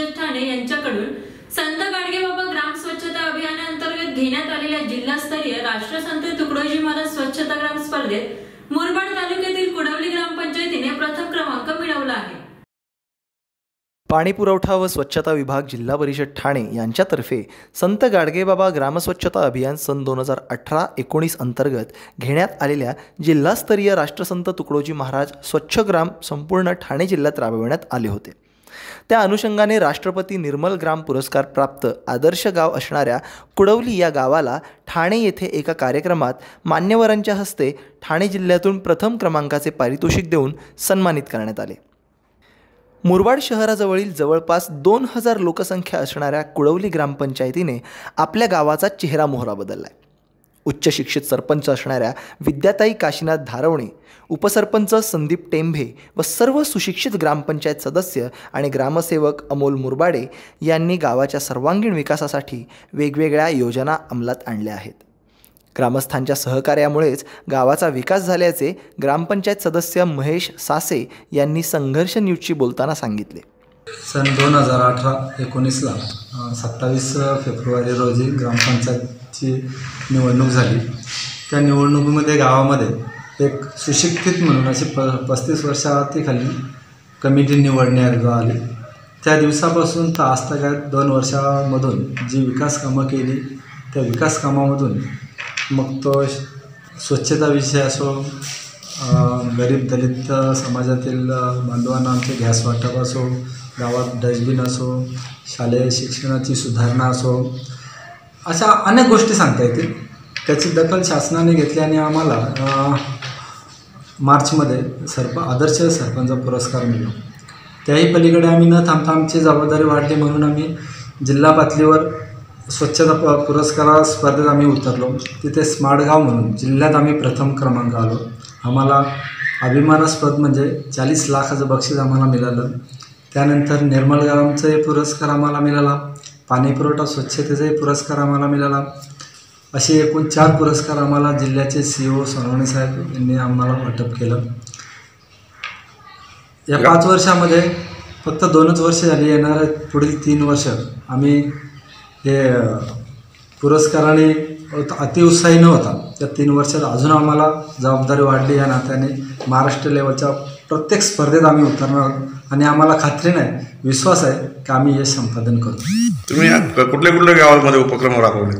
परिषद ठाणे यांच्याकडून संत गाडगेबाबा ग्राम स्वच्छता अभियानाअंतर्गत घेण्यात आलेल्या जिल्हास्तरीय राष्ट्रसंत तुकडोजी महाराज स्वच्छता ग्राम स्पर्धेत मुरबाड तालुक्यातील कुडवली ग्रामपंचायतीने प्रथम क्रमांक मिळवला आहे। पाणी पुरवठा व स्वच्छता विभाग जिल्हा परिषद ठाणे यांच्यातर्फे संत गाडगेबाबा ग्रामस्वच्छता अभियान सन 2018-19 अंतर्गत घेण्यात आलेल्या जिल्हास्तरीय राष्ट्रसंत तुकडोजी महाराज स्वच्छ ग्राम संपूर्ण ठाणे जिल्ह्यात राबविण्यात आले होते। त्या अनुषंगाने राष्ट्रपती निर्मल ग्राम पुरस्कार प्राप्त आदर्श गाव असणाऱ्या कुडवली या गावाला ठाणे येथे एका कार्यक्रमात मान्यवरांच्या हस्ते ठाणे जिल्ह्यातून प्रथम क्रमांकाचे पारितोषिक देऊन सन्मानित करण्यात आले। मुरबाड शहराजवळील जवळपास 2000 लोकसंख्या असणाऱ्या कुडवली ग्रामपंचायतीने आपल्या गावाचा चेहरा मोहरा बदलला आहे। उच्च शिक्षित सरपंच असणाऱ्या विद्याताई काशीनाथ धारवणे, उपसरपंच संदीप टेंभे व सर्व सुशिक्षित ग्रामपंचायत सदस्य आणि ग्रामसेवक अमोल मुरबाडे यांनी गावाच्या सर्वांगीण विकासासाठी वेगवेगळ्या योजना अंमलात आणल्या आहेत। ग्रामस्थांच्या सहकार्यामुळेच गावाचा विकास झाल्याचे ग्रामपंचायत सदस्य महेश सासे यांनी संघर्ष न्यूजशी बोलताना सांगितले। सन 2018-19ला 27 फेब्रुवारी रोजी ग्रामपंचायतची निवडणूक झाली। त्या निवडणुकीमध्ये गावामध्ये एक सुशिक्षित म्हणून अशी 35 वर्षाखाली कमिटी निवडण्यात आली। त्या दिवसापासून तर आजतागायत 2 वर्षामधून जी विकास कामं केली त्या विकास कामामधून मग तो स्वच्छता विषय असो, गरीब दलित समाजातील बांधवांना आमचे गॅस वाटप असो, गावात डस्टबिन असो, शालेय शिक्षणाची सुधारणा असो, अशा अनेक गोष्टी सांगता येतील। त्याची दखल शासनाने घेतली आणि आम्हाला मार्चमध्ये आदर्श सरपंच पुरस्कार मिळाला। त्याही पलीकडे आम्ही न थांबता आमची जबाबदारी वाढली म्हणून आम्ही जिल्हा पातळीवर स्वच्छता पुरस्कार स्पर्धेत आम्ही उतरलो। तिथे स्मार्ट गाव म्हणून जिल्ह्यात आम्ही प्रथम क्रमांक आलो। आम्हाला अभिमानास्पद म्हणजे 40 लाखाचं बक्षीस आम्हाला मिळालं। त्यानंतर निर्मल ग्रामचाही पुरस्कार आम्हाला मिळाला, पाणी पुरवठा स्वच्छतेचाही पुरस्कार आम्हाला मिळाला। असे एकूण 4 पुरस्कार आम्हाला जिल्ह्याचे CEO सोनवणे साहेब यांनी आम्हाला वाटप केलं। या 5 वर्षामध्ये फक्त 2च वर्ष झाली, येणाऱ्या पुढील 3 वर्ष आम्ही हे पुरस्काराने अतिउत्साही नव्हता। त्या 3 वर्षात अजून आम्हाला जबाबदारी वाढली। या नात्याने महाराष्ट्र लेवलच्या प्रत्येक स्पर्धेत आम्ही उतरणार आहोत आणि आम्हाला खात्री नाही, विश्वास आहे की आम्ही हे संपादन करू। तुम्ही कुठल्या गावांमध्ये उपक्रम राबवले?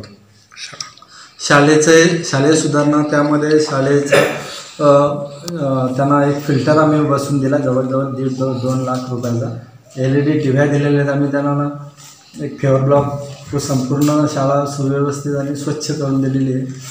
शालेय सुधारणा, त्यामध्ये शाळेचं त्यांना एक फिल्टर आम्ही बसून दिला, जवळजवळ 1.5-2 लाख रुपयाचा। LED टीव्ह्या दिलेल्या आहेत आम्ही त्यांना। एक फेवर ब्लॉक संपूर्ण शाळा सुव्यवस्थित आणि स्वच्छ करून दिलेली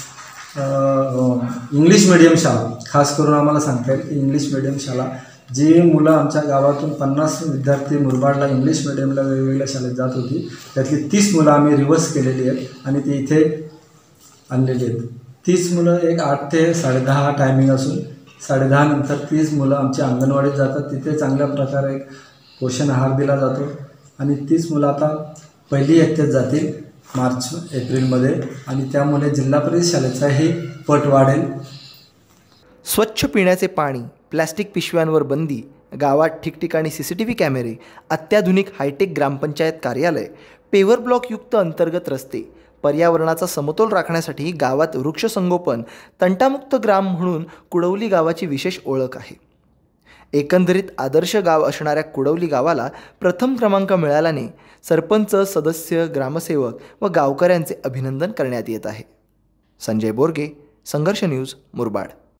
आहे। इंग्लिश मीडियम शाळा खास करून आम्हाला सांगता येईल की इंग्लिश मीडियम शाळा जी मुलं आमच्या गावातून 50 विद्यार्थी मुरबाडला इंग्लिश मीडियमला वेगवेगळ्या शाळेत जात होती, त्यातली 30 मुलं आम्ही रिव्हर्स केलेली आहेत आणि ती इथे आणलेली आहेत। 30 मुलं एक 8 ते 10:30 टायमिंग असून 10:30 नंतर 30 मुलं आमच्या अंगणवाडीत जातात। तिथे चांगल्या प्रकारे पोषण आहार दिला जातो आणि 30 मुलं आता पहिली इयत्तेत जातील मार्च-एप्रिलमध्ये आणि त्यामुळे जिल्हा परिषद शाळेचाही पट वाढेल। स्वच्छ पिण्याचे पाणी, प्लॅस्टिक पिशव्यांवर बंदी, गावात ठिकठिकाणी CCTV कॅमेरे, अत्याधुनिक हायटेक ग्रामपंचायत कार्यालय, पेवर ब्लॉक युक्त अंतर्गत रस्ते, पर्यावरणाचा समतोल राखण्यासाठी गावात वृक्षसंगोपन, तंटामुक्त ग्राम म्हणून कुडवली गावाची विशेष ओळख आहे। एकंदरीत आदर्श गाव असणाऱ्या कुडवली गावाला प्रथम क्रमांक मिळाल्याने सरपंच, सदस्य, ग्रामसेवक व गावकऱ्यांचे अभिनंदन करण्यात येत आहे। संजय बोरगे, संघर्ष न्यूज, मुरबाड।